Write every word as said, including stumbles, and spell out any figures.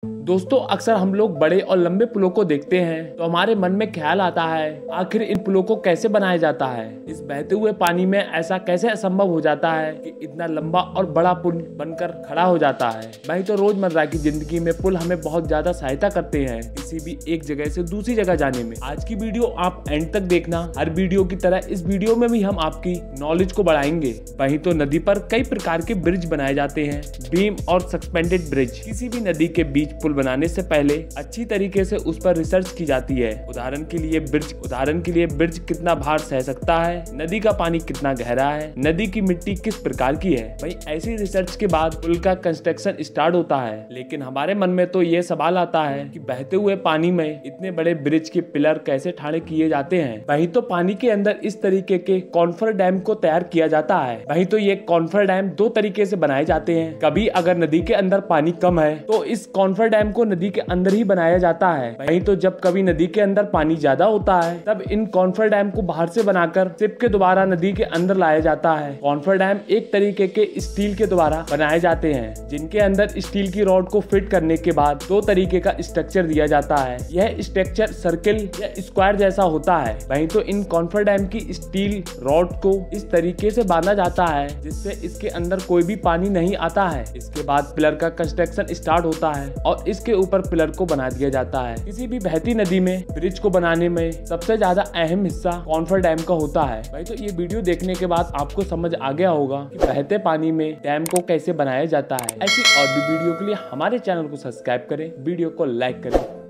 दोस्तों, अक्सर हम लोग बड़े और लंबे पुलों को देखते हैं तो हमारे मन में ख्याल आता है, आखिर इन पुलों को कैसे बनाया जाता है। इस बहते हुए पानी में ऐसा कैसे असंभव हो जाता है कि इतना लंबा और बड़ा पुल बनकर खड़ा हो जाता है। वही तो रोजमर्रा की जिंदगी में पुल हमें बहुत ज्यादा सहायता करते हैं किसी भी एक जगह से दूसरी जगह जाने में। आज की वीडियो आप एंड तक देखना। हर वीडियो की तरह इस वीडियो में भी हम आपकी नॉलेज को बढ़ाएंगे। वहीं तो नदी पर कई प्रकार के ब्रिज बनाए जाते हैं, बीम और सस्पेंडेड ब्रिज। किसी भी नदी के बीच पुल बनाने से पहले अच्छी तरीके से उस पर रिसर्च की जाती है। उदाहरण के लिए ब्रिज उदाहरण के लिए ब्रिज कितना भार सह सकता है, नदी का पानी कितना गहरा है, नदी की मिट्टी किस प्रकार की है। वही ऐसी रिसर्च के बाद पुल का कंस्ट्रक्शन स्टार्ट होता है। लेकिन हमारे मन में तो ये सवाल आता है कि बहते हुए पानी में इतने बड़े ब्रिज के पिलर कैसे ठाड़े किए जाते हैं। वही तो पानी के अंदर इस तरीके के कॉन्फर डैम को तैयार किया जाता है। वही तो ये कॉन्फर डैम दो तरीके से बनाए जाते हैं। कभी अगर नदी के अंदर पानी कम है तो इस कॉन्फर डैम को नदी के अंदर ही बनाया जाता है। वहीं तो जब कभी नदी के अंदर पानी ज्यादा होता है तब इन कॉन्फर डैम को बाहर से बनाकर शिप के द्वारा नदी के अंदर लाया जाता है। कॉन्फर डैम एक तरीके के स्टील के द्वारा बनाए जाते हैं, जिनके अंदर स्टील की रॉड को फिट करने के बाद दो तरीके का स्ट्रक्चर दिया जाता है। यह स्ट्रक्चर सर्किल या स्क्वायर जैसा होता है। वहीं तो इन कॉन्फर डैम की स्टील रॉड को इस तरीके से बांधा जाता है जिससे इसके अंदर कोई भी पानी नहीं आता है। इसके बाद पिलर का कंस्ट्रक्शन स्टार्ट होता है और इसके ऊपर पिलर को बना दिया जाता है। किसी भी बहती नदी में ब्रिज को बनाने में सबसे ज्यादा अहम हिस्सा कॉन्फर डैम का होता है। भाई तो ये वीडियो देखने के बाद आपको समझ आ गया होगा कि बहते पानी में डैम को कैसे बनाया जाता है। ऐसी और भी वीडियो के लिए हमारे चैनल को सब्सक्राइब करें, वीडियो को लाइक करें।